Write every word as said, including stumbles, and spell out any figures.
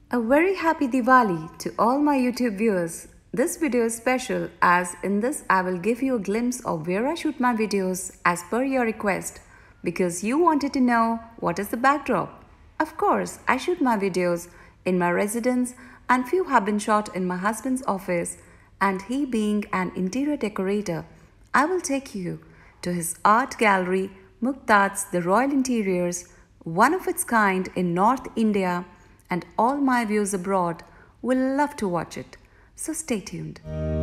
A very happy Diwali to all my YouTube viewers. This video is special as in this I will give you a glimpse of where I shoot my videos as per your request because you wanted to know what is the backdrop. Of course, I shoot my videos in my residence and few have been shot in my husband's office, and he being an interior decorator, I will take you to his art gallery Muktats the Royal Interiors, one of its kind in North India, and all my viewers abroad will love to watch it. So stay tuned.